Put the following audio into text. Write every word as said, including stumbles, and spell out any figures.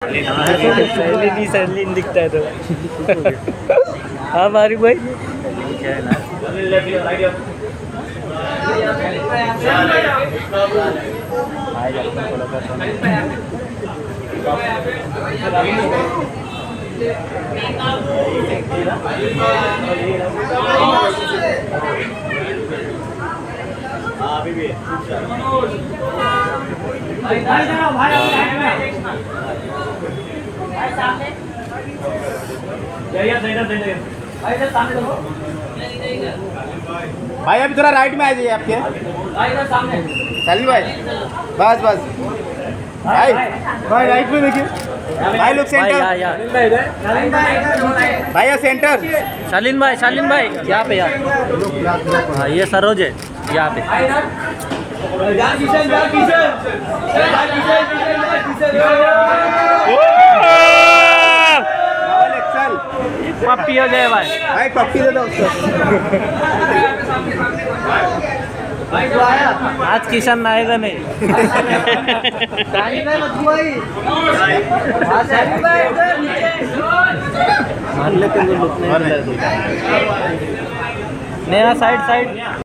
सैलिन सैलिन दिखता है तो। हाँ मारी भाई क्या है ना। भाई अभी थोड़ा राइट में आ जाइए आपके सलीम भाई। बस बस भाई भाई राइट में देखिए भाई लोग सेंटर भाई यार सेंटर शालीन भाई शालीन भाई यहाँ पे यार। हाँ ये सरोज है यहाँ पे। पप्पी हो जाए भाई भाई पप्पी दे दो आज किशन आएगा नहीं। नया साइड साइड